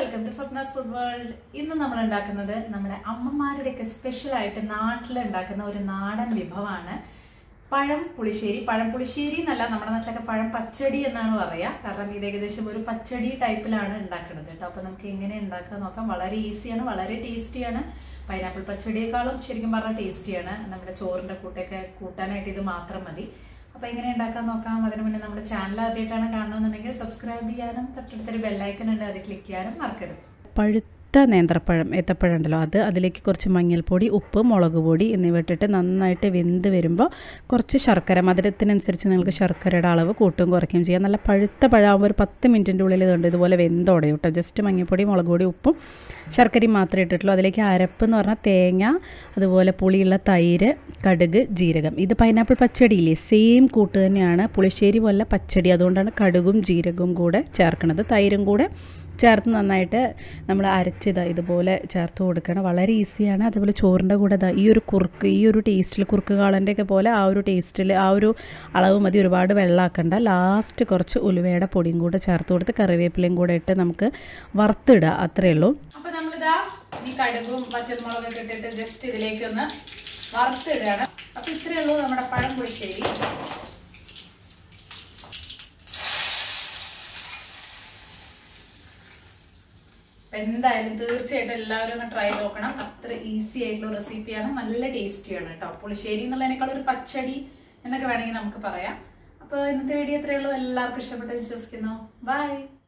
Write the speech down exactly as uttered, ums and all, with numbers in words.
Welcome to Swapna's food world. ഇന്ന് നമ്മൾ ഉണ്ടാക്കുന്നത് നമ്മുടെ അമ്മമാരുടെയൊക്കെ സ്പെഷ്യൽ ആയിട്ട് നാട്ടിൽ ഉണ്ടാക്കുന്ന ഒരു നാടൻ വിഭവമാണ് പഴം പുളിശ്ശേരി. പഴം പുളിശ്ശേരി എന്നല്ല, നമ്മുടെ നാട്ടിലൊക്കെ പഴം പച്ചടി എന്നാണ് പറയുക. കാരണം ഇത് ഏകദേശം ഒരു പച്ചടി ടൈപ്പിലാണ് ഉണ്ടാക്കുന്നത് കേട്ടോ. അപ്പൊ നമുക്ക് എങ്ങനെ ഉണ്ടാക്കാൻ നോക്കാം. വളരെ ഈസിയാണ്, വളരെ ടേസ്റ്റിയാണ്. പൈനാപ്പിൾ പച്ചടിയേക്കാളും ശരിക്കും പറഞ്ഞാൽ ടേസ്റ്റിയാണ്. നമ്മുടെ ചോറിന്റെ കൂട്ടൊക്കെ കൂട്ടാനായിട്ട് ഇത് മാത്രം മതി. അപ്പൊ എങ്ങനെ ഉണ്ടാക്കാൻ നോക്കാം. അതിനു മുന്നേ നമ്മുടെ ചാനൽ ആദ്യമായിട്ടാണ് കാണുന്നുണ്ടെങ്കിൽ സബ്സ്ക്രൈബ് ചെയ്യാനും തൊട്ടടുത്തൊരു ബെല്ലൈക്കൺ ഉണ്ട്, അത് ക്ലിക്ക് ചെയ്യാനും മറക്കരുത്. പഴുത്ത നേന്ത്രപ്പഴം ഏത്തപ്പഴം ഉണ്ടല്ലോ, അത് അതിലേക്ക് കുറച്ച് മഞ്ഞൾപ്പൊടി, ഉപ്പ്, മുളക് പൊടി എന്നിവ ഇട്ടിട്ട് നന്നായിട്ട് വെന്ത് വരുമ്പോൾ കുറച്ച് ശർക്കര, മധുരത്തിനനുസരിച്ച് നിങ്ങൾക്ക് ശർക്കരയുടെ അളവ് കൂട്ടും കുറയ്ക്കുകയും ചെയ്യാം. നല്ല പഴുത്ത പഴമാകുമ്പോൾ ഒരു പത്ത് മിനിറ്റിൻ്റെ ഉള്ളിൽ ഇതുണ്ട് ഇതുപോലെ വെന്തോടയും കേട്ടോ. ജസ്റ്റ് മഞ്ഞൾപ്പൊടി, മുളക് പൊടി, ഉപ്പും ശർക്കരയും മാത്രമേ ഇട്ടിട്ടുള്ളൂ. അതിലേക്ക് അരപ്പ് എന്ന് പറഞ്ഞാൽ തേങ്ങ, അതുപോലെ പുളിയുള്ള തൈര്, കടുക്, ജീരകം. ഇത് പൈനാപ്പിൾ പച്ചടിയില്ലേ, സെയിം കൂട്ട് തന്നെയാണ്. പുളിശ്ശേരി പോലെ പച്ചടി, അതുകൊണ്ടാണ് കടുകും ജീരകവും കൂടെ ചേർക്കുന്നത്. തൈരും കൂടെ ചേർത്ത് നന്നായിട്ട് നമ്മൾ അരച്ചിതാ ഇതുപോലെ ചേർത്ത് കൊടുക്കണം. വളരെ ഈസിയാണ്. അതുപോലെ ചോറിൻ്റെ കൂടെ ഇതാ ഈ ഒരു കുറുക്ക്, ഈ ഒരു ടേസ്റ്റിൽ, കുറുക്ക് കാളൻ്റെയൊക്കെ പോലെ ആ ഒരു ടേസ്റ്റിൽ ആ ഒരു അളവ് മതി. ഒരുപാട് വെള്ളമാക്കണ്ട. ലാസ്റ്റ് കുറച്ച് ഉലുവയുടെ പൊടിയും കൂടെ ചേർത്ത് കൊടുത്ത് കറിവേപ്പിലയും കൂടെ ഇട്ട് നമുക്ക് വറുത്തിടുക, അത്രയേ ഉള്ളൂ. അപ്പൊ നമ്മളിതാ ഈ കടുകും പച്ചമുളകൊക്കെ ഇട്ടിട്ട് ജസ്റ്റ് ഇതിലേക്ക് ഒന്ന് വറുത്തിടുകയാണ്. അപ്പൊ ഇത്രയേ ഉള്ളൂ നമ്മുടെ പഴം പുളിശ്ശേരി. എന്തായാലും തീർച്ചയായിട്ടും എല്ലാവരും ഒന്ന് ട്രൈ നോക്കണം. അത്ര ഈസി ആയിട്ടുള്ള റെസിപ്പിയാണ്, നല്ല ടേസ്റ്റിയാണ് കേട്ടോ. പുളിശ്ശേരി എന്നുള്ളതിനേക്കാൾ ഒരു പച്ചടി എന്നൊക്കെ വേണമെങ്കിൽ നമുക്ക് പറയാം. അപ്പോൾ ഇന്നത്തെ വീഡിയോ ഇത്രയേ ഉള്ളൂ. എല്ലാവർക്കും ഇഷ്ടപ്പെട്ട് വിശ്വസിക്കുന്നു. ബൈ.